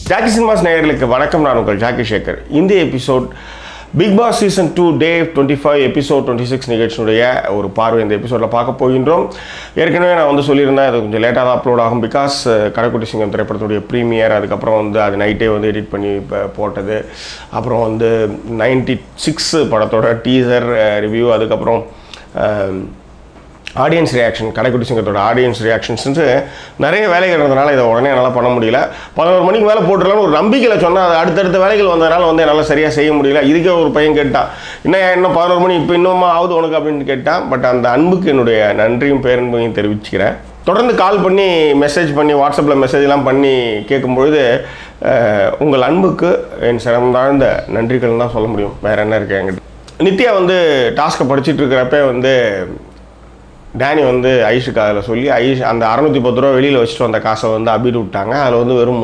Jackie cinemas நேயர்களுக்கு வணக்கம். நான் உங்கள் ஜாக்கி சேகர். இந்த episode Bigg Boss season 2 day 25 episode 26 நிகழ்ச்சியுடைய ஒரு பார்வை இந்த எபிசோடில் பார்க்க போகின்றோம். ஏற்கனவே நான் வந்து சொல்லியிருந்தேன், அது கொஞ்சம் லேட்டாக தான் அப்லோட் ஆகும். பிகாஸ் கடைக்குட்டி சிங்கம் திரைப்படத்துடைய ப்ரீமியர், அதுக்கப்புறம் வந்து அது நைட்டே வந்து எடிட் பண்ணி போட்டது, அப்புறம் வந்து 96 படத்தோட டீசர் ரிவ்யூ, அதுக்கப்புறம் ஆடியன்ஸ் ரியாக்ஷன், கடைக்குட்டி சிங்கத்தோட ஆடியன்ஸ் ரியாக்ஷன்ஸு நிறைய வேலைகள் இருந்ததுனால இதை உடனே என்னால் பண்ண முடியல. 11 மணிக்கு மேலே போட்டுடலான்னு ஒரு நம்பிக்கையில் சொன்னால் அது அடுத்தடுத்த வேலைகள் வந்ததுனால வந்து என்னால் சரியாக செய்ய முடியல. இதுக்கே ஒரு பையன் கேட்டான், இன்னும் 11 மணி இப்போ இன்னுமா ஆகுது உனக்கு அப்படின்னு கேட்டான். பட் அந்த அன்புக்கு என்னுடைய நன்றியும் பேரன்பையும் தெரிவிச்சுக்கிறேன். தொடர்ந்து கால் பண்ணி மெசேஜ் பண்ணி வாட்ஸ்அப்பில் மெசேஜ்லாம் பண்ணி கேட்கும்பொழுது உங்கள் அன்புக்கு என் சிறந்தாழ்ந்த நன்றிகள் தான் சொல்ல முடியும். வேறு என்ன இருக்குது என்கிட்ட. நித்யா வந்து டாஸ்க்கை படிச்சுட்டு இருக்கிறப்ப வந்து டேனி வந்து ஐஷுக்கு அதில் சொல்லி ஐஷ் அந்த 610 ரூபா வெளியில் வச்சுட்டு வந்த காசை வந்து அபிட்டு விட்டாங்க. அதில் வந்து வெறும்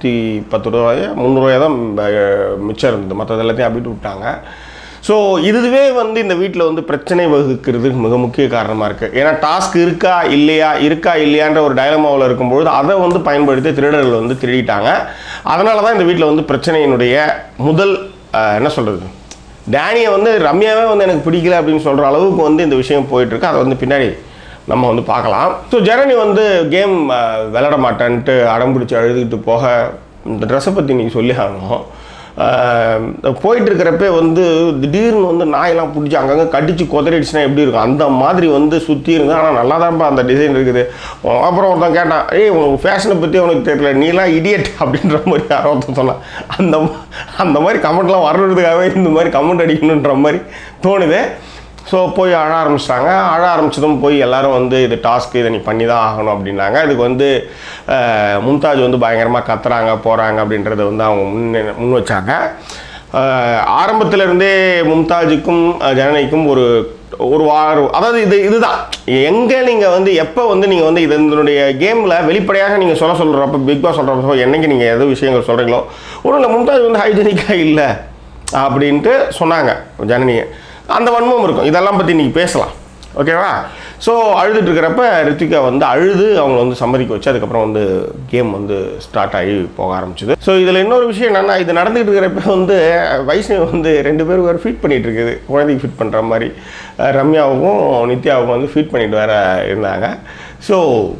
310 தான் மிச்சம் இருந்தது, மற்றது எல்லாத்தையும் அபிட்டு விட்டாங்க. ஸோ இதுவே வந்து இந்த வீட்டில் வந்து பிரச்சனை வகுக்கிறது மிக முக்கிய காரணமாக இருக்குது. ஏன்னா டாஸ்க் இருக்கா இல்லையான்ற ஒரு டயலமாவில் இருக்கும்பொழுது அதை வந்து பயன்படுத்தி திருடர்கள் வந்து திருடிட்டாங்க. அதனால தான் இந்த வீட்டில் வந்து பிரச்சனையினுடைய முதல் என்ன சொல்கிறது, டேனியை வந்து ரம்யாவே வந்து எனக்கு பிடிக்கல அப்படின்னு சொல்கிற அளவுக்கு வந்து இந்த விஷயம் போயிட்டுருக்கு. அதை வந்து பின்னாடி நம்ம வந்து பார்க்கலாம். ஸோ ஜனனி வந்து கேம் விளையாட மாட்டேன்ட்டு அடம்பிடிச்சு அழுதுகிட்டு போக இந்த ட்ரெஸ்ஸை பற்றி நீங்கள் சொல்லி ஆகணும். போயிட்டுருக்கிறப்ப வந்து திடீர்னு வந்து நாயெல்லாம் பிடிச்சி அங்கங்கே கடிச்சு கொதறிடுச்சுன்னா எப்படி இருக்கும், அந்த மாதிரி வந்து சுற்றி இருந்தது. ஆனால் நல்லா தான்ப்பா அந்த டிசைன் இருக்குது. அப்புறம் ஒருத்தன் கேட்டான், உனக்கு ஃபேஷனை பற்றி உனக்கு தெரியல, நீலாம் இடியட் அப்படின்ற மாதிரி யாரோ ஒருத்தன் சொன்னான். அந்த மாதிரி கமெண்ட்லாம் வர்றதுக்காகவே இந்த மாதிரி கமெண்ட் அடிக்கணுன்ற மாதிரி தோணுது. ஸோ போய் அழ ஆரம்பித்ததும் போய் எல்லோரும் வந்து இது டாஸ்க்கு, இதை நீ பண்ணி தான் ஆகணும் அப்படின்னாங்க. இதுக்கு வந்து மும்தாஜ் வந்து பயங்கரமாக கத்துறாங்க போகிறாங்க அப்படின்றத வந்து அவங்க முன் வச்சாங்க. ஆரம்பத்திலேருந்தே மும்தாஜுக்கும் ஜனனிக்கும் ஒரு வாரம், அதாவது இதுதான் எங்கே நீங்கள் வந்து எப்போ வந்து நீங்கள் வந்து இதனுடைய கேமில் வெளிப்படையாக நீங்கள் சொல்கிறப்ப பிக் பாஸ் சொல்கிறப்போ என்றைக்கு நீங்கள் எது விஷயங்கள் சொல்கிறீங்களோ ஒன்றும் இல்லை, மும்தாஜ் வந்து ஹைஜீனிக்காக இல்லை அப்படின்ட்டு சொன்னாங்க ஜனனியை. அந்த வன்மம் இருக்கும். இதெல்லாம் பற்றி இன்றைக்கி பேசலாம், ஓகேவா? ஸோ அழுதுட்டு இருக்கிறப்ப ரித்திகா வந்து அழுது அவங்க வந்து சம்மதிக்க வச்சு அதுக்கப்புறம் வந்து கேம் வந்து ஸ்டார்ட் ஆகி போக ஆரம்பிச்சுது. ஸோ இதில் இன்னொரு விஷயம் என்னென்னா, இது நடந்துகிட்டு இருக்கிறப்ப வந்து வைஷ்ணவி வந்து 2 பேரும் வேறு ஃபீட் பண்ணிகிட்டு இருக்குது, குழந்தைக்கு ஃபீட் பண்ணுற மாதிரி. ரம்யாவுக்கும் நித்யாவுக்கும் வந்து ஃபீட் பண்ணிட்டு வேறு இருந்தாங்க. ஸோ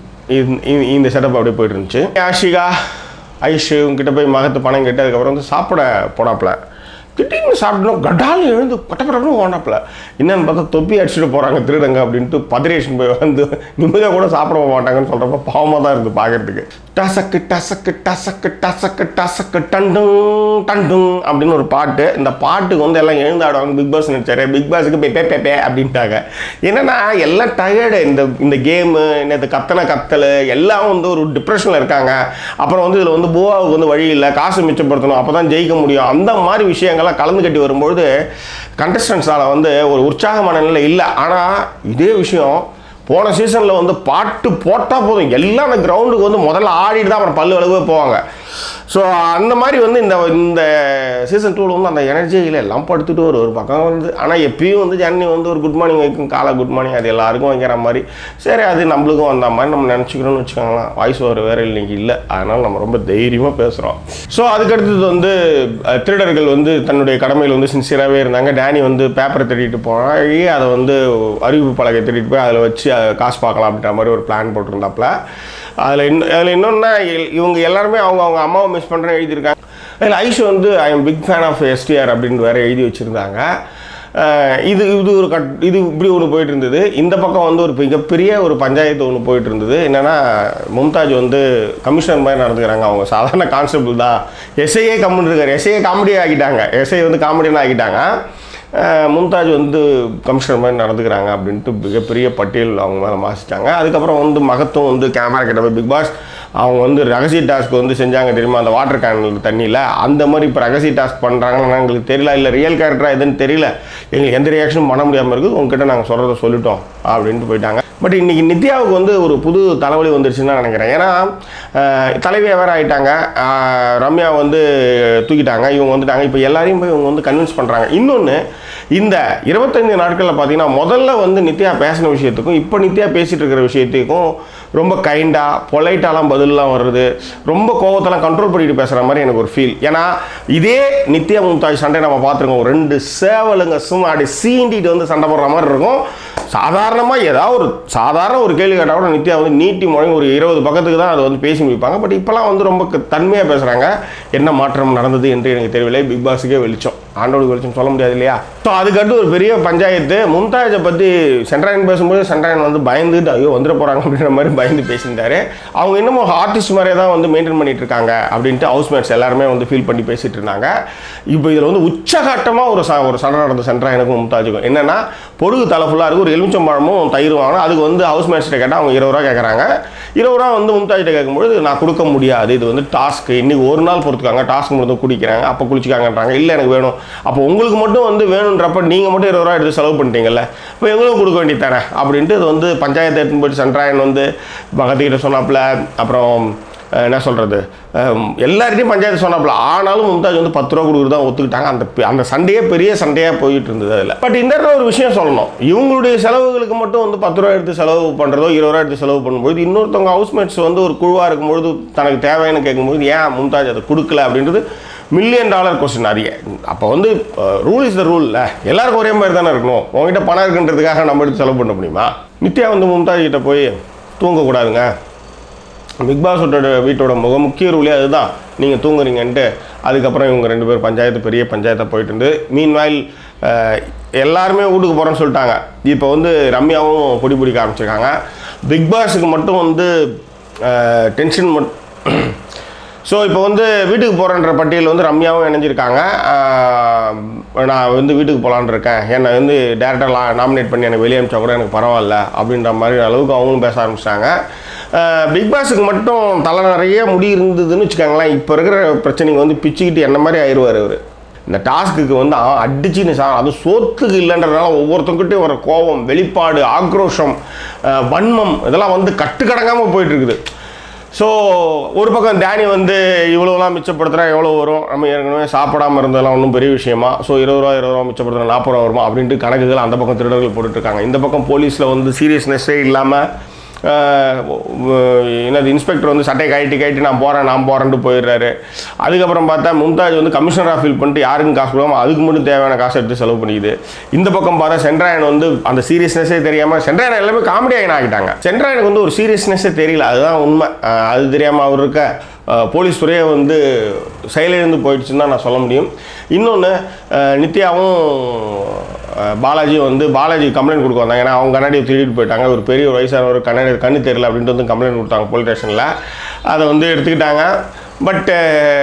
இந்த செட்டப் அப்படியே போய்ட்டு இருந்துச்சு. ஆஷிகா ஐஷு கிட்ட போய் மகத்து பணம் கேட்டு அதுக்கப்புறம் வந்து சாப்பிட போனாப்புல. திடீர்னு சாப்பிடணும் கடால் எழுந்து பட்டப்படணும் ஓனாப்பில். என்னென்னு பார்த்தா தொப்பி அடிச்சுட்டு போகிறாங்க திருடங்க அப்படின்ட்டு பதரேஷன் போய் வந்து நிம்மதியாக கூட சாப்பிட மாட்டாங்கன்னு சொல்கிறப்ப பாவமாக தான் இருக்குது பார்க்குறதுக்கு. டசக்கு டசக்கு டசக்கு டசக்கு டசக்கு டண்டும் டண்டும் அப்படின்னு ஒரு பாட்டு. இந்த பாட்டுக்கு வந்து எல்லாம் எழுந்து ஆடுவாங்க. பிக் பாஸ் நினச்சாரு, பிக் பாஸுக்கு பே அப்படின்ட்டாங்க. என்னென்னா எல்லாம் டயர்டு, இந்த கேமு இந்த கத்தல் எல்லாம் வந்து ஒரு டிப்ரெஷனில் இருக்காங்க. அப்புறம் வந்து இதில் வந்து போவாவுக்கு வந்து வழி இல்லை, காசு மிச்சப்படுத்தணும், அப்போ தான் ஜெயிக்க முடியும். அந்த மாதிரி விஷயங்கள்லாம் கலந்து கட்டி வரும்பொழுது கண்டஸ்டன்ஸால் வந்து ஒரு உற்சாகமான நிலை இல்லை. ஆனால் இதே விஷயம் போன சீசனில் வந்து பாட்டு போட்டால் போதும், எல்லாம் அந்த கிரவுண்டுக்கு வந்து முதல்ல ஆடிட்டு தான் அப்புறம் பல்லு அளவே போவாங்க. ஸோ அந்த மாதிரி வந்து இந்த சீசன் 2 வந்து அந்த எனர்ஜியில் எல்லாம் படுத்துட்டு ஒரு பக்கம் வந்து. ஆனால் எப்பயும் வந்து ஜனனி வந்து ஒரு குட் மார்னிங் வைக்கும், காலை குட் மார்னிங், அது எல்லாருக்கும் வைக்கிற மாதிரி. சரி, அது நம்மளுக்கும் வந்த மாதிரி நம்ம நினச்சிக்கணும்னு வச்சுக்கோங்களேன். வாய்ஸ் ஓவர் வேறு இல்லைங்க இல்லை, அதனால் நம்ம ரொம்ப தைரியமாக பேசுகிறோம். ஸோ அதுக்கடுத்தது வந்து திருடர்கள் வந்து தன்னுடைய கடமையில் வந்து சின்சியராகவே இருந்தாங்க. டேனி வந்து பேப்பரை திருடிட்டு போனால் அதை வந்து அறிவிப்பு பலகை திருடிட்டு போய் அதில் வச்சு காசு பார்க்கலாம் அப்படின்ற மாதிரி ஒரு பிளான் போட்டிருந்தாப்புல. அதில் இன்னொன்னா இவங்க எல்லாருமே அவங்க அம்மாவை மிஸ் பண்ணுறேன்னு எழுதியிருக்காங்க. அதில் ஐஷு வந்து I am big fan of STR அப்படின்னு வேறு எழுதி வச்சுருந்தாங்க. இது இப்படி ஒன்று போயிட்டு இருந்தது. இந்த பக்கம் வந்து ஒரு மிகப்பெரிய ஒரு பஞ்சாயத்து ஒன்று போயிட்டு இருந்தது. என்னென்னா மும்தாஜ் வந்து கமிஷனர் மாதிரி நடந்துக்கிறாங்க, அவங்க சாதாரண கான்ஸ்டபிள் தான். எஸ்ஐயே கம்முன்னு இருக்கார், எஸ்ஐயே காமெடியாக ஆக்கிட்டாங்க, எஸ்ஐ வந்து காமெடியாக ஆக்கிட்டாங்க. மும்தாஜ் வந்து கமிஷனர் மாதிரி நடந்துக்கிறாங்க அப்படின்ட்டு மிகப்பெரிய பட்டியல் அவங்க மேலே மாசிட்டாங்க. அதுக்கப்புறம் வந்து மகத்தும் வந்து கேமரா கிட்ட போய் பிக் பாஸ் அவங்க வந்து ரகசிய டாஸ்க் வந்து செஞ்சாங்க தெரியுமா, அந்த வாட்டர் கேனில் தண்ணியில். அந்த மாதிரி இப்போ ரகசிய டாஸ்க் பண்ணுறாங்கன்னு எங்களுக்கு தெரியல, இல்லை ரியல் கேரக்டராக எதுன்னு தெரியல, எங்களுக்கு எந்த ரியாக்ஷனும் பண்ண முடியாமல் இருக்குது, உங்ககிட்ட நாங்கள் சொல்கிறத சொல்லிட்டோம் அப்படின்ட்டு போயிட்டாங்க. பட் இன்றைக்கி நித்யாவுக்கு வந்து ஒரு புது தலைவலி வந்துருச்சுன்னு தான் நினைக்கிறேன். ஏன்னா தலைவியாக வேறு ஆகிட்டாங்க, ரம்யா வந்து தூக்கிட்டாங்க, இவங்க வந்துட்டாங்க. இப்போ எல்லாரையும் போய் இவங்க வந்து கன்வின்ஸ் பண்ணுறாங்க. இன்னொன்று, இந்த 25 நாட்களில் பார்த்தீங்கன்னா முதல்ல வந்து நித்யா பேசின விஷயத்துக்கும் இப்போ நித்யா பேசிகிட்டு இருக்கிற விஷயத்துக்கும் ரொம்ப கைண்டாக பொலைட்டாலாம் பதிலெலாம் வருது, ரொம்ப கோவத்தெல்லாம் கண்ட்ரோல் பண்ணிட்டு பேசுகிற மாதிரி எனக்கு ஒரு ஃபீல். ஏன்னா இதே நித்யா மும்தாஜ் சண்டை நம்ம பார்த்துருக்கோம், 2 சேவலுங்க சும்மா அப்படி சீண்டிட்டு வந்து சண்டை போடுற மாதிரி இருக்கும். சாதாரணமாக ஏதாவது சாதாரண ஒரு கேள்வி கேட்டால் கூட நித்யா வந்து நீட்டி முழங்கி ஒரு 20 பக்கத்துக்கு தான் அதை வந்து பேசி முடிப்பாங்க. பட் இப்போலாம் வந்து ரொம்ப தன்மையாக பேசுகிறாங்க. என்ன மாற்றம் நடந்தது என்று எனக்கு தெரியவில்லை. பிக் பாஸுக்கே வெளிச்சம், ஆண்டோடு வெளிச்சம் சொல்ல முடியாது இல்லையா? ஸோ அதுக்கடுத்து ஒரு பெரிய பஞ்சாயத்து. மும்தாஜை பற்றி சென்ட்ராயன் பேசும்போது சென்ட்ராயன் வந்து பயந்துட்டு ஐயோ வந்துட போகிறாங்க அப்படின்ற மாதிரி பயந்து பேசியிருந்தாரு. அவங்க இன்னமும் ஆர்டிஸ்ட் மாதிரியே தான் வந்து மெயின்டைன் பண்ணிட்டு இருக்காங்க அப்படின்ட்டு ஹவுஸ்மேட்ஸ் எல்லாருமே வந்து ஃபீல் பண்ணி பேசிட்டு இருந்தாங்க. இப்போ இதில் வந்து உச்சகட்டமாக ஒரு சண்டை நடந்த சென்ட்ராயனுக்கும் மும்தாஜுக்கும் என்னென்னா, பொருகு தலை ஃபுல்லாக இருக்குது, ஒரு எலுமிச்சம்பழமும் தயிர் வாங்கணும். அதுக்கு வந்து ஹவுஸ்மேட்ஸ்கிட்ட கேட்டால் அவங்க 20 ரூபா கேட்குறாங்க. 20 ரூபா வந்து மும்தாஜிட்ட கேட்கும்போது நான் கொடுக்க முடியாது, இது வந்து டாஸ்க்கு, இன்னைக்கு ஒரு நாள் பொறுத்துக்காங்க, டாஸ்க் மட்டும் குடிக்கிறாங்க, அப்போ குளிச்சிக்காங்கன்றாங்க. இல்லை எனக்கு வேணும், அப்போ உங்களுக்கு மட்டும் வந்து வேணுன்றப்ப நீங்கள் மட்டும் 20 ரூபா எடுத்து செலவு பண்ணிட்டீங்கல்ல, இப்போ எங்களுக்கும் கொடுக்க வேண்டியது தானே அப்படின்ட்டு இது வந்து பஞ்சாயத்து எடுத்துன்னு போயிட்டு சென்ட்ராயன் வந்து பகத்துக்கிட்ட சொன்னாப்புல. அப்புறம் என்ன சொல்கிறது, எல்லார்ட்டையும் பஞ்சாயத்து சொன்னாப்புல. ஆனாலும் மும்தாஜ் வந்து 10 ரூபா கொடுக்குறது தான் ஒத்துக்கிட்டாங்க. அந்த சண்டையே பெரிய சண்டையாக போயிட்டு இருந்தது அதில். பட் இந்த ஒரு விஷயம் சொல்லணும், இவங்களுடைய செலவுகளுக்கு மட்டும் வந்து 10 ரூபா எடுத்து செலவு பண்ணுறதோ 20 ரூபா எடுத்து செலவு பண்ணும்போது, இன்னொருத்தவங்க ஹவுஸ்மேட்ஸ் வந்து ஒரு குழுவாக இருக்கும்பொழுது தனக்கு தேவைன்னு கேட்கும்போது ஏன் மும்தாஜ் அதை கொடுக்கல அப்படின்றது $1 மில்லியன் கொஸ்டின் நிறைய. அப்போ வந்து ரூல் இஸ் த ரூலில் எல்லாருக்கும் ஒரே மாதிரி தானே இருக்கணும். உங்ககிட்ட பணம் இருக்குன்றதுக்காக நம்ம எடுத்து செலவு பண்ண முடியுமா? நித்யா வந்து மும்தாஜ் கிட்ட போய் தூங்கக்கூடாதுங்க, பிக் பாஸோட வீட்டோட முக்கிய ரூலே அதுதான், நீங்கள் தூங்குறீங்கன்ட்டு. அதுக்கப்புறம் இவங்க 2 பேர் பஞ்சாயத்து பெரிய பஞ்சாயத்தை போயிட்டு இருந்து மீன்வாயில் எல்லாருமே வீட்டுக்கு போகிறேன்னு சொல்லிட்டாங்க. இப்போ வந்து ரம்யாவும் பொடி பிடிக்க ஆரம்பிச்சிருக்காங்க. பிக் பாஸுக்கு மட்டும் வந்து டென்ஷன் ஸோ இப்போ வந்து வீட்டுக்கு போகிறன்ற பட்டியல் வந்து ரம்யாவும் இணைஞ்சிருக்காங்க. நான் வந்து வீட்டுக்கு போகலான்னு இருக்கேன், என்னை வந்து டேரக்டாக நாமினேட் பண்ணி எனக்கு வெளியே அனுப்பிச்சா கூட எனக்கு பரவாயில்ல அப்படின்ற மாதிரி அளவுக்கு அவங்களும் பேச ஆரம்பிச்சிட்டாங்க. பிக் பாஸுக்கு மட்டும் தலை நிறைய முடி இருந்ததுன்னு வச்சுக்கோங்களேன், இப்போ இருக்கிற பிரச்சனைக்கு வந்து பிச்சுக்கிட்டு என்ன மாதிரி ஆயிடுவார் அவர். இந்த டாஸ்க்கு வந்து அடிச்சுன்னு அது சோத்துக்கு இல்லைன்றதுனால ஒவ்வொருத்தங்கிட்டையும் வர கோபம், வெளிப்பாடு, ஆக்ரோஷம், வன்மம் இதெல்லாம் வந்து கட்டுக்கடங்காமல் போயிட்டுருக்குது. ஸோ ஒரு பக்கம் டேனி வந்து இவ்வளோலாம் மிச்சப்படுத்துகிறா எவ்வளோ வரும், நம்ம ஏற்கனவே சாப்பிடாமல் இருந்ததெல்லாம் ஒன்றும் பெரிய விஷயமா, ஸோ 20 ரூபா மிச்சப்படுத்துகிறா 40 ரூபா வருமா அப்படின்ட்டு கணக்குகள் அந்த பக்கம் திருடர்கள் போட்டுட்ருக்காங்க. இந்த பக்கம் போலீஸில் வந்து சீரியஸ்னஸ்ஸே இல்லாமல் என்னது இன்ஸ்பெக்டர் வந்து சட்டை கட்டி நான் போகிறேன்ட்டு போயிடுறாரு. அதுக்கப்புறம் பார்த்தா மும்தாஜ் வந்து கமிஷனராக ஃபீல் பண்ணிட்டு யாருக்கும் காசு கொடுக்காமல் அதுக்கு மட்டும் தேவையான காசை எடுத்து செலவு பண்ணிக்குது. இந்த பக்கம் பார்த்தா சென்ட்ராயன் வந்து அந்த சீரியஸ்னஸே தெரியாமல், சென்ட்ராயன் எல்லாமே காமெடி ஆகிட்டாங்க. சென்ட்ராயனுக்கு வந்து ஒரு சீரியஸ்னஸே தெரியல, அதுதான் உண்மை. அது தெரியாமல் அவர் இருக்க போலீஸ் துறையை வந்து செயலிழந்து போயிடுச்சுன்னு தான் நான் சொல்ல முடியும். இன்னொன்று, நித்யாவும் பாலாஜியும் வந்து பாலாஜி கம்ப்ளைண்ட் கொடுக்க வந்தாங்க. ஏன்னா அவங்க கண்ணாடியை திருடிட்டு போயிட்டாங்க, ஒரு பெரிய ஒரு வயசான ஒரு கண்ணு தெரியல அப்படின்ட்டு வந்து கம்ப்ளைண்ட் கொடுத்தாங்க போலீஸ் ஸ்டேஷனில். அதை வந்து எடுத்துக்கிட்டாங்க. பட்டு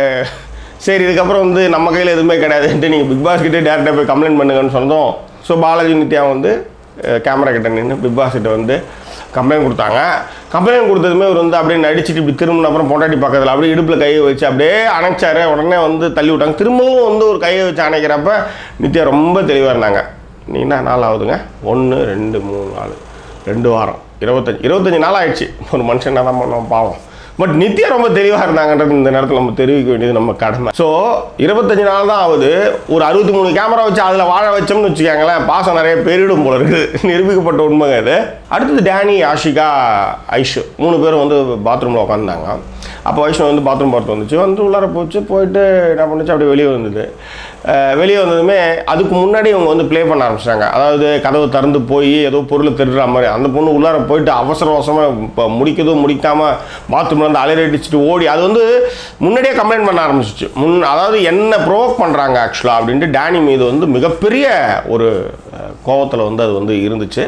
சரி இதுக்கப்புறம் வந்து நம்ம கையில் எதுவுமே கிடையாதுன்ட்டு நீங்கள் பிக் பாஸ் கிட்டே டேரெக்டாக போய் கம்ப்ளைண்ட் பண்ணுங்கன்னு சொன்னதும், ஸோ பாலாஜி நித்யா வந்து கேமரா கிட்ட நின்று பிக் பாஸ் கிட்ட வந்து கம்ப்ளைண்ட் கொடுத்தாங்க. கம்ப்ளைண்ட் கொடுத்ததுமே அவர் வந்து அப்படியே நடிச்சுட்டு இப்படி திரும்பின அப்புறம் பொண்டாட்டி பக்கத்தில் அப்படியே இடுப்பில் கையை வச்சு அப்படியே அணைச்சாரு. உடனே வந்து தள்ளி விட்டாங்க. திரும்பவும் வந்து ஒரு கையை வச்சு அணைக்கிறப்ப நித்யா ரொம்ப தெளிவாக இருந்தாங்க. நீ என்ன நாள் ஆகுதுங்க, 1 2 3 4 2 வாரம் 25 நாள் ஆயிடுச்சு. ஒரு மனுஷன் தான் பண்ணுவோம் பாவம். பட் நித்யா ரொம்ப தெளிவாக இருந்தாங்கன்றது இந்த நேரத்தில் நம்ம தெரிவிக்க வேண்டியது நம்ம கடமை. ஸோ 25 நாள் தான் ஆகுது, ஒரு 63 கேமரா வச்சு அதில் வாழ வச்சோம்னு வச்சுக்காங்களேன், பாசம் நிறைய பேரிடும் போல இருக்குது. நிரூபிக்கப்பட்ட உண்மைங்க அது. அடுத்தது டேனி, ஆஷிகா, ஐஷு 3 பேரும் வந்து பாத்ரூமில் உட்காந்துருந்தாங்க. அப்போ வைஷ்ணவ் வந்து பாத்ரூம் பார்த்து வந்துச்சு, வந்து உள்ளார போயிட்டு என்ன பண்ணுச்சு அப்படியே வெளியே வந்தது. வெளியே வந்ததுமே அதுக்கு முன்னாடி இவங்க வந்து ப்ளே பண்ண ஆரம்பிச்சிட்டாங்க. அதாவது கதவு திறந்து போய் ஏதோ பொருளை திருடுற மாதிரி. அந்த பொண்ணு உள்ளார போயிட்டு அவசரமாக இப்போ முடிக்காமல் பாத்ரூமில் வந்து அலறடிச்சுட்டு ஓடி, அது வந்து முன்னாடியே கம்ப்ளைண்ட் பண்ண ஆரம்பிச்சிச்சு. அதாவது என்ன ப்ரோவோக் பண்ணுறாங்க ஆக்சுவலாக அப்படின்ட்டு டேனி மீது வந்து மிகப்பெரிய ஒரு கோபத்தில் வந்து அது வந்து இருந்துச்சு.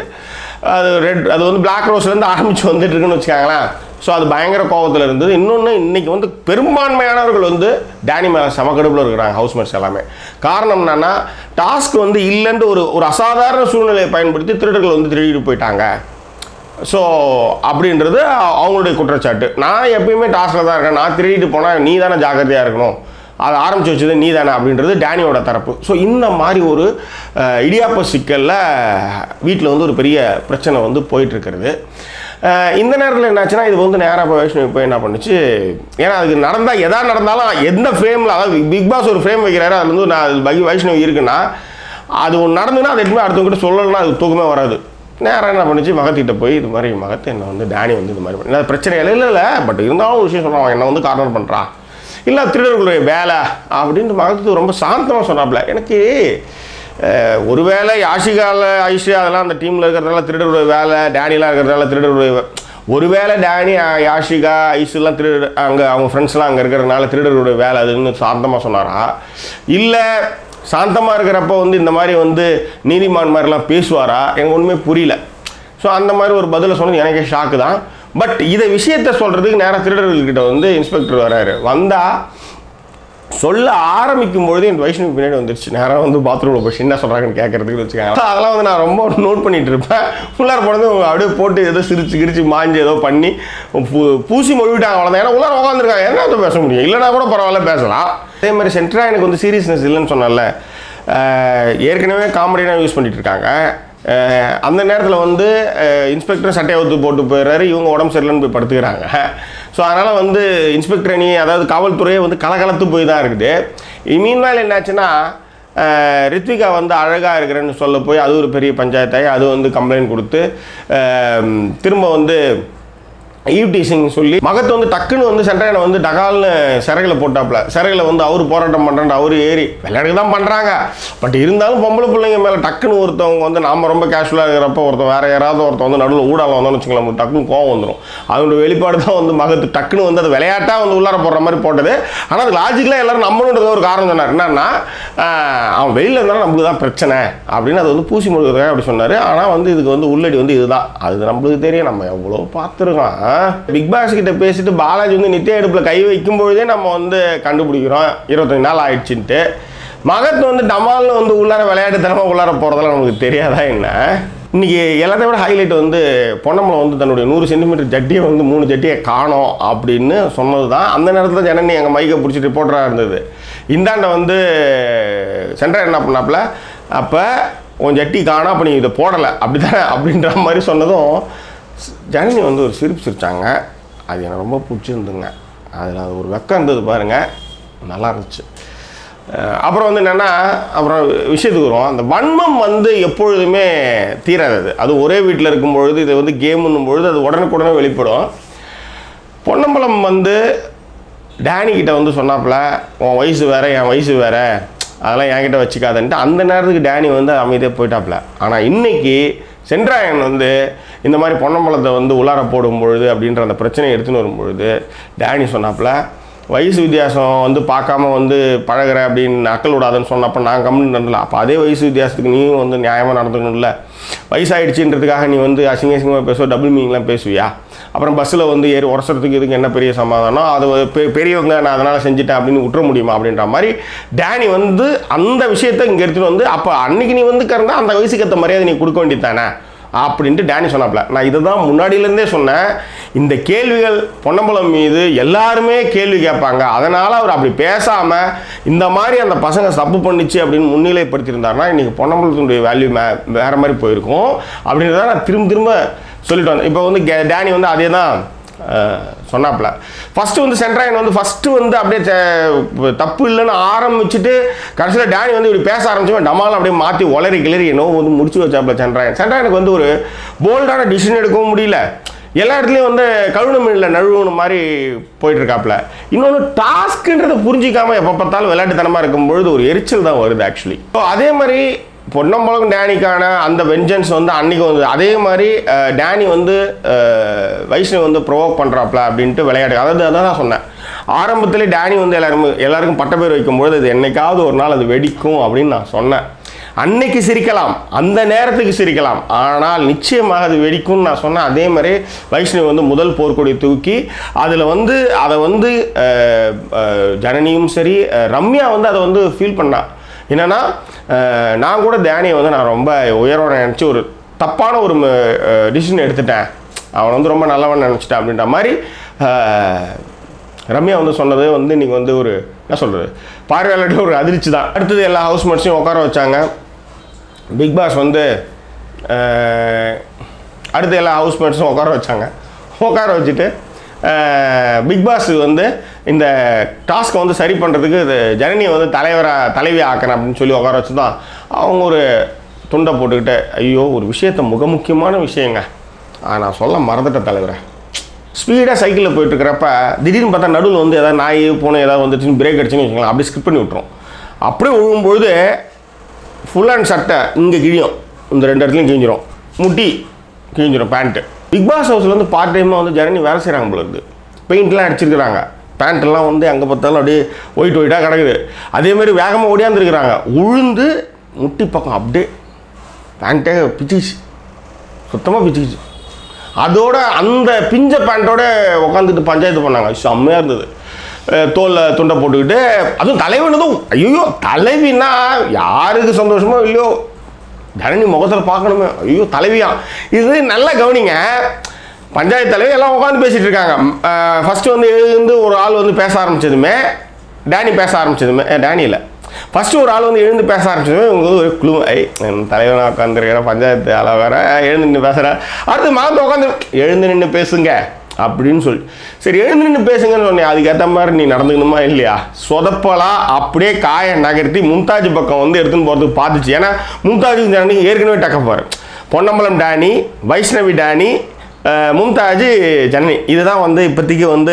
அது வந்து பிளாக் ரோஸ்லேருந்து ஆரம்பித்து வந்துட்டு இருக்குன்னு வச்சுக்காங்களேன். ஸோ அது பயங்கர கோபத்தில் இருந்தது. இன்னொன்று, இன்றைக்கி வந்து பெரும்பான்மையானவர்கள் வந்து டேனி மேலே சமக்கடுப்பில் இருக்கிறாங்க, ஹவுஸ்மேட்ஸ் எல்லாமே. காரணம் என்னன்னா, டாஸ்க் வந்து இல்லைன்ட்டு ஒரு அசாதாரண சூழ்நிலையை பயன்படுத்தி திருடர்கள் வந்து திருடிட்டு போயிட்டாங்க. ஸோ அப்படின்றது அவங்களுடைய குற்றச்சாட்டு. நான் எப்பயுமே டாஸ்கில் தான் இருக்கேன், நான் திருடிட்டு போனால் நீ தானே ஜாக்கிரதையாக இருக்கணும், அதை ஆரம்பித்து வச்சது நீ தானே அப்படின்றது டேனியோட தரப்பு. ஸோ இந்த மாதிரி ஒரு இடியாப்ப சிக்கலில் வீட்டில் வந்து ஒரு பெரிய பிரச்சனை வந்து போயிட்டுருக்கிறது. இந்த நேரத்தில் என்னாச்சுன்னா, இது வந்து நேராக போய் வைஷ்ணவி போய் என்ன பண்ணுச்சு, ஏன்னா அதுக்கு நடந்தால் எதாவது நடந்தாலும் எந்த ஃப்ரேமில், அதாவது பிக் பாஸ் ஒரு ஃப்ரேம் வைக்கிறாரு, அது வந்து நான் வைஷ்ணவி இருக்குன்னா அது ஒன்று நடந்துன்னா அது எதுவுமே அடுத்தவங்கிட்ட சொல்லலைன்னா அது தூக்கமே வராது. நேராக என்ன பண்ணிச்சு, மகத்திட்ட போய் இது மாதிரி மகத்தை என்னை வந்து டேனி வந்து இது மாதிரி பண்ணி பிரச்சனை இல்லை பட் இருந்தாலும் ஒரு விஷயம் சொல்கிறான், என்னை வந்து கார்னர் பண்ணுறான், இல்லை திருடர்களுடைய வேலை அப்படின்ட்டு மகத்து ரொம்ப சாந்தமாக சொன்னாப்புல. எனக்கு ஒருவேளை யாஷிகாவில் ஐஷியா அதெல்லாம் அந்த டீமில் இருக்கிறதால திருடருடைய வேலை, டேனிலாம் இருக்கிறதால திருடருடைய ஒருவேளை டேனி யாஷிகா ஐஷுலாம் அங்கே அவங்க ஃப்ரெண்ட்ஸ்லாம் அங்கே இருக்கிறதுனால திருடருடைய வேலை அதுன்னு சாந்தமாக சொன்னாரா, இல்லை சாந்தமாக இருக்கிறப்ப வந்து இந்த மாதிரி வந்து நீதிமான் மாதிரிலாம் பேசுவாரா, எனக்கு ஒன்றுமே புரியல. ஸோ அந்த மாதிரி ஒரு பதிலை சொன்னது எனக்கே ஷாக்கு தான். பட் இதை விஷயத்தை சொல்கிறதுக்கு நேராக திருடர்கள்கிட்ட வந்து இன்ஸ்பெக்டர் வராரு. வந்தால் சொல்ல ஆரம்பிக்கும் பொழுது என் வைஷ்ணவி பின்னாடி வந்துருச்சு. நேராக வந்து பாத்ரூமில் போய் என்ன சொல்கிறாங்கன்னு கேட்குறதுக்கு வச்சுக்காங்க. அதெல்லாம் வந்து நான் ரொம்ப நோட் பண்ணிகிட்டு இருப்பேன். உள்ளார போனது அப்படியே போட்டு ஏதோ சிரிச்சு மாஞ்சி ஏதோ பண்ணி பூசி மொழிவிட்டாங்க, அவ்வளோதான். ஏன்னா உள்ளார உட்காந்துருக்காங்க, என்ன பேச முடியும், இல்லைனா கூட பரவாயில்ல பேசலாம். அதே மாதிரி சென்ட்ரா எனக்கு வந்து சீரியஸ்னஸ் இல்லைன்னு சொன்னால, ஏற்கனவே காமெடியாக யூஸ் பண்ணிகிட்டு இருக்காங்க. அந்த நேரத்தில் வந்து இன்ஸ்பெக்டர் சட்டையை ஊற்று போட்டு போயிடுறாரு, இவங்க உடம்பு சரியில்லைன்னு போய் படுத்துக்கிறாங்க. ஸோ அதனால் வந்து இன்ஸ்பெக்டர் அணி அதாவது காவல்துறையே வந்து கலகலத்து போய் தான் இருக்குது. மீன்மேல் என்னாச்சுன்னா ரித்விகா வந்து அழகாக இருக்கிறேன்னு சொல்ல போய் அது ஒரு பெரிய பஞ்சாயத்தாகி அது வந்து கம்ப்ளைண்ட் கொடுத்து திரும்ப வந்து ஈவ்டீசிங் சொல்லி மகத்தை வந்து டக்குன்னு வந்து சென்ட்ராயனை வந்து டகால்னு சிறைகளை போட்டாப்புல. சிறைகளை வந்து அவர் போராட்டம் பண்ணுறாரு, அவர் ஏறி விளையாடுக்கு தான் பண்ணுறாங்க. பட் இருந்தாலும் பொம்பளை பிள்ளைங்க மேலே டக்குன்னு ஒருத்தவங்க வந்து நாம் ரொம்ப கேஷுவலாக இருக்கிறப்ப ஒருத்தன் வேறு யாராவது ஒருத்தன் வந்து நடுவில் ஊடால வந்தோம்னு வச்சுக்கலாம், நமக்கு டக்குன்னு கோவம் வந்துடும். அதோட வெளிப்பாடு தான் வந்து மகத்து டக்குன்னு வந்து அது விளையாட்டாக வந்து உள்ளார போடுற மாதிரி போட்டது. ஆனால் அது லாஜிக்கலாக எல்லோரும் நம்பணுன்றது ஒரு காரணம் சொன்னார். என்னன்னா அவன் வெளியில் இருந்தாலும் நம்மளுக்கு தான் பிரச்சனை அப்படின்னு அது வந்து பூசி முழுக்கிறதுக்காக அப்படி சொன்னார். ஆனால் வந்து இதுக்கு வந்து உள்ளடி வந்து இதுதான், அது நம்மளுக்கு தெரியும், நம்ம எவ்வளோ பார்த்துருக்கோம். பிக் பாஸ் கிட்ட பேசிட்டு பாலாஜி வந்து நித்திய எடுப்பில் கை வைக்கும் பொழுதே நம்ம வந்து கண்டுபிடிக்கிறோம் 25 நாள் ஆயிடுச்சுன்ட்டு. மகத்து வந்து டமால்னு வந்து உள்ளார விளையாட்டுத்தனமாக உள்ளார போகிறதெல்லாம் நமக்கு தெரியாதா என்ன? இன்றைக்கி எல்லாத்தையும் விட ஹைலைட் வந்து பொன்னம்பலம் வந்து தன்னுடைய 100 சென்டிமீட்டர் ஜட்டியை வந்து 3 ஜட்டியை காணோம் அப்படின்னு சொன்னது தான். அந்த நேரத்தில் ஜனனி எங்கள் மைக்கை பிடிச்சி ரிப்போர்ட்டராக இருந்தது. இந்தாண்ட வந்து சென்ட்ரா என்ன பண்ணாப்புல, அப்போ உன் ஜட்டி காணோம், அப்போ நீ இதை போடலை அப்படி தானே அப்படின்ற மாதிரி சொன்னதும் ஜனனி வந்து ஒரு சிரிப்பு சிரித்தாங்க. அது எனக்கு ரொம்ப பிடிச்சிருந்துங்க. அதில் அது ஒரு வெக்கம் இருந்தது பாருங்கள், நல்லா இருந்துச்சு. அப்புறம் வந்து என்னென்னா அப்புறம் விஷயத்துக்கு வரும். அந்த வன்மம் வந்து எப்பொழுதுமே தீராது. அது ஒரே வீட்டில் இருக்கும்பொழுது இது வந்து கேமுன்னும் பொழுது அது உடனுக்குடனே வெளிப்படும். பொன்னம்பலம் வந்து டேனிக்கிட்ட வந்து சொன்னாப்புல, உன் வயசு வேறு என் வயசு வேறு, அதெல்லாம் என்கிட்ட வச்சுக்காதன்ட்டு அந்த நேரத்துக்கு டேனி வந்து அமைதியாக போயிட்டாப்புல. ஆனால் இன்றைக்கி சென்ட்ராயன் வந்து இந்த மாதிரி பொன்னம்பலத்தை வந்து உள்ளார போடும்பொழுது அப்படின்ற அந்த பிரச்சனையை எடுத்துன்னு வரும்பொழுது டேனி சொன்னாப்புல, வயசு வித்தியாசம் வந்து பார்க்காம வந்து பழகிற அப்படின்னு அக்கல் விடாதுன்னு சொன்னப்போ நான் கம்முன்னு நடந்தல. அப்போ அதே வயசு வித்தியாசத்துக்கு நீயும் வந்து நியாயமாக நடந்துக்கணும்ல. வயசாகிடுச்சின்றதுக்காக நீ வந்து அசிங்கமாக பேசுவ, டபுள் மீனிங்லாம் பேசுவியா? அப்புறம் பஸ்ஸில் வந்து ஏறி உரசுறதுக்கு இதுக்கு என்ன பெரிய சமாதானம், அது பெரியவங்க நான் அதனால் செஞ்சுட்டேன் அப்படின்னு விட்டுற முடியுமா அப்படின்ற மாதிரி டேனி வந்து அந்த விஷயத்தை இங்கே எடுத்துகிட்டு வந்து, அப்போ அன்றைக்கி நீ வந்து கறந்தா அந்த வயசுக்கு ஏற்ற மரியாதை நீ கொடுக்க வேண்டியது தானே அப்படின்ட்டு டேனி சொன்னாப்புல. நான் இதை தான் முன்னாடியிலேருந்தே சொன்னேன், இந்த கேள்விகள் பொன்னம்பலம் மீது எல்லாருமே கேள்வி கேட்பாங்க. அதனால் அவர் அப்படி பேசாமல் இந்த மாதிரி அந்த பசங்க தப்பு பண்ணிச்சு அப்படின்னு முன்னிலைப்படுத்தியிருந்தாருன்னா இன்றைக்கி பொன்னம்பலத்தினுடைய வேல்யூ வேறு மாதிரி போயிருக்கும் அப்படின்றத நான் திரும்ப சொல்லிட்டு வந்தேன். இப்போ வந்து டேனி வந்து அதே தான் சொன்னாப்புல. ஃபஸ்ட்டு வந்து சென்ட்ராயன் வந்து ஃபஸ்ட்டு வந்து அப்படியே தப்பு இல்லைன்னு ஆரம்பிச்சுட்டு கடைசியில் டேனி வந்து இப்படி பேச ஆரம்பிச்சுமே டமால் அப்படியே மாற்றி ஒளரி கிளறி என்னவோ வந்து முடிச்சு வச்சாப்புல சென்ட்ராயனுக்கு வந்து ஒரு போல்டான டிசிஷன் எடுக்கவும் முடியல. எல்லா இடத்துலையும் வந்து கழுவுன மீனில் நழுவுன மாதிரி போயிட்டுருக்காப்புல. இன்னொன்று டாஸ்க்குன்றதை புரிஞ்சிக்காமல் எப்போ பார்த்தாலும் விளையாட்டுத்தனமாக இருக்கும்பொழுது ஒரு எரிச்சல் தான் வருது ஆக்சுவலி. ஸோ அதே மாதிரி பொன்னம்பலம் டேனிக்கான அந்த வெஞ்சன்ஸ் வந்து அன்றைக்கி வந்து அதே மாதிரி டேனி வந்து வைஷ்ணவ் வந்து ப்ரொவோக் பண்ணுறாப்புல அப்படின்ட்டு விளையாடு. அதாவது அதான் நான் சொன்னேன், ஆரம்பத்திலே டேனி வந்து எல்லாருக்கும் பட்ட பேர் வைக்கும்பொழுது அது என்னைக்காவது ஒரு நாள் அது வெடிக்கும் அப்படின்னு நான் சொன்னேன். அன்னைக்கு சிரிக்கலாம், அந்த நேரத்துக்கு சிரிக்கலாம், ஆனால் நிச்சயமாக அது வெடிக்கும்னு நான் சொன்னேன். அதே மாதிரி வைஷ்ணவ் வந்து முதல் போர்க்கொடி தூக்கி அதில் வந்து அதை வந்து ஜனனியும் சரி ரம்யா வந்து அதை வந்து ஃபீல் பண்ணா. என்னென்னா நான் கூட டேனியை வந்து நான் ரொம்ப உயர்வோட நினச்சி ஒரு தப்பான ஒரு டிசிஷன் எடுத்துட்டேன், அவன் வந்து ரொம்ப நல்லவன் நினச்சிட்டேன் அப்படின்ற மாதிரி ரம்யா வந்து சொன்னது வந்து இன்றைக்கி வந்து ஒரு என்ன சொல்கிறது பார்வையாளர்கிட்ட ஒரு அதிர்ச்சி தான். அடுத்தது எல்லா ஹவுஸ்மேட்ஸையும் உட்கார வச்சாங்க. பிக் பாஸ் வந்து அடுத்து எல்லா ஹவுஸ்மேட்ஸும் உட்கார வச்சாங்க. உட்கார வச்சுட்டு பிக் பாஸ் வந்து இந்த டாஸ்க்கை வந்து சரி பண்ணுறதுக்கு இது ஜனனியை வந்து தலைவி ஆக்கணும் அப்படின்னு சொல்லி உட்கார வச்சு தான் அவங்க ஒரு துண்டை போட்டுக்கிட்டு ஐயோ ஒரு விஷயத்தை முக்கியமான விஷயங்க நான் சொல்ல மறந்துட்ட தலைவரை. ஸ்பீடாக சைக்கிளில் போயிட்டுருக்கிறப்ப திடீர்னு பார்த்தா நடுவில் வந்து எதாவது நாய் பூனை ஏதாவது வந்துச்சுன்னு பிரேக் அடிச்சுன்னு வச்சுக்கலாம், அப்படியே ஸ்கிப் பண்ணி விட்டுரும். அப்படியே விழும்பொழுது ஃபுல் அண்ட் சட்டை இங்கே கிழியும், இந்த 2 இடத்துலையும் கிழிஞ்சிரும், முட்டி கிழிஞ்சிரும் பேண்ட்டு. பிக் பாஸ் ஹவுஸில் வந்து பார்ட் டைமாக வந்து ஜனனி வேலை செய்கிறாங்க போல இருக்குது. பெயிண்ட்லாம் அடிச்சிருக்கிறாங்க, பேண்ட்டெல்லாம் வந்து அங்கே பார்த்தாலும் அப்படியே ஒயிட்டாக கிடக்குது. அதேமாதிரி வேகமாக ஓடியாந்துருக்குறாங்க, உழுந்து முட்டி பக்கம் அப்படியே பேண்ட்டே பிச்சுக்கிச்சு, சுத்தமாக பிச்சுக்கிச்சு. அதோட அந்த பிஞ்ச பேண்ட்டோட உட்காந்துட்டு பஞ்சாயத்து பண்ணாங்க, செம்மையாக இருந்தது. தோலில் துண்டை போட்டுக்கிட்டு, அதுவும் தலைவனதும் ஐயோ தலைவின்னா யாருக்கு சந்தோஷமோ இல்லையோ தரணி முகத்தில் பார்க்கணுமே, ஐயோ தலைவியா. இது நல்லா கவனிங்க, பஞ்சாயத்து தலைவர் எல்லாம் உட்காந்து பேசிகிட்டு இருக்காங்க. ஃபஸ்ட்டு வந்து எழுந்து ஒரு ஆள் வந்து பேச ஆரம்பித்ததுமே, டேனி பேச ஆரம்பித்ததுமே, டேனி இல்லை ஃபஸ்ட்டு ஒரு ஆள் வந்து எழுந்து பேச ஆரம்பிச்சதுமே உங்களுக்கு ஒரு குழு தலைவனாக உட்காந்துருக்கிறேன், பஞ்சாயத்து ஆளாக வேற எழுந்து நின்று பேசுகிறேன். அடுத்து மகத்தை உட்காந்து எழுந்து நின்று பேசுங்க அப்படின்னு சொல்லி, சரி எழுந்து நின்று பேசுங்கன்னு சொன்னேன். அதுக்கேற்ற மாதிரி நீ நடந்துக்கணுமா இல்லையா? சொதப்பலாம் அப்படியே காயை நகர்த்தி மும்தாஜ் பக்கம் வந்து எடுத்துன்னு போகிறதுக்கு பார்த்துச்சு. ஏன்னா மும்தாஜுக்கு ஜனனி ஏற்கனவே டக்கப்பாரு. பொன்னம்பலம் டேனி, வைஷ்ணவி டேனி, மும்தாஜ் ஜனனி, இதுதான் வந்து இப்போதைக்கு வந்து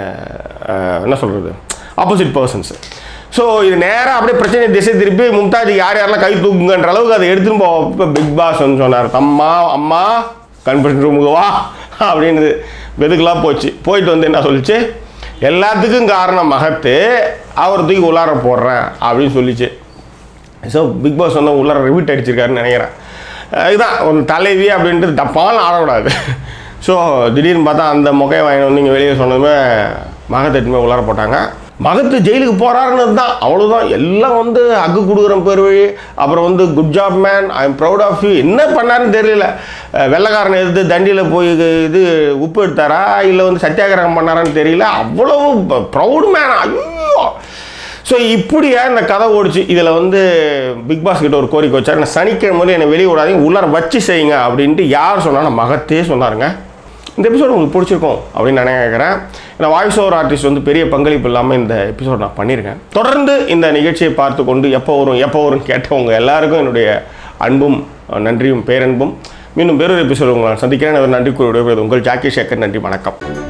என்ன சொல்கிறது ஆப்போசிட் பர்சன்ஸு. ஸோ இது நேராக அப்படியே பிரச்சனை திசை திருப்பி மும்தாஜுக்கு யாரெல்லாம் கை தூக்குங்கன்ற அளவுக்கு அதை எடுத்துன்னு போ. இப்போ பிக் பாஸ் வந்து சொன்னார், அம்மா கன்ஃபரன்ஸ் ரூமுக்கு வா அப்படின்னு வெதுக்கெலாம் போச்சு. போயிட்டு வந்து என்ன சொல்லிச்சு, எல்லாத்துக்கும் காரணம் மகத்து, அவர் தூக்கி உள்ளார போடுறேன் அப்படின்னு சொல்லிச்சு. ஸோ பிக் பாஸ் வந்து உள்ளார ரிவிட் அடிச்சிருக்காருன்னு நினைக்கிறேன். இதுதான் ஒரு தலைவி அப்படின்ட்டு தப்பாலும் ஆடக்கூடாது. ஸோ திடீர்னு பார்த்தா அந்த முகையை வாங்கிட்டு வந்து இங்கே வெளியே சொன்னதுமே மகத்தை எட்டுமே உள்ளார போட்டாங்க. மகத்து ஜெயிலுக்கு போகிறாருன்னு தான், அவ்வளோதான். எல்லாம் வந்து அக்கு கொடுக்குற பேர் வழி, அப்புறம் வந்து good job man, I am proud of you, என்ன பண்ணாருன்னு தெரியல. வெள்ளைக்காரனை எடுத்து தண்டியில் போய் இது உப்பு எடுத்தாரா இல்லை வந்து சத்தியாகிரகம் பண்ணாரான்னு தெரியல, அவ்வளோ ப்ரௌடு மேன். ஐயோ. ஸோ இப்படியா இந்த கதை ஓடிச்சு. இதில் வந்து பிக் பாஸ் கிட்ட ஒரு கோரிக்கை வச்சார், நான் சனிக்கிழமை என்னை வெளியே விடாதீங்க, உள்ளார வச்சு செய்யுங்க அப்படின்ட்டு. யார் சொன்னால் மகத்தே சொன்னாருங்க. இந்த எபிசோடு உங்களுக்கு பிடிச்சிருக்கும் அப்படின்னு நான் நினைக்கிறேன். ஏன்னா வாய்ஸ் ஓவர் ஆர்டிஸ்ட் வந்து பெரிய பங்களிப்பு இல்லாமல் இந்த எபிசோட் நான் பண்ணியிருக்கேன். தொடர்ந்து இந்த நிகழ்ச்சியை பார்த்து கொண்டு எப்போ வரும் கேட்டவங்க எல்லாருக்கும் என்னுடைய அன்பும் நன்றியும் பேரன்பும். மீண்டும் வேறொரு எபிசோடு உங்களை சந்திக்கிறேன். நன்றி கூறுவது உங்கள் ஜாக்கி சேகர். நன்றி, வணக்கம்.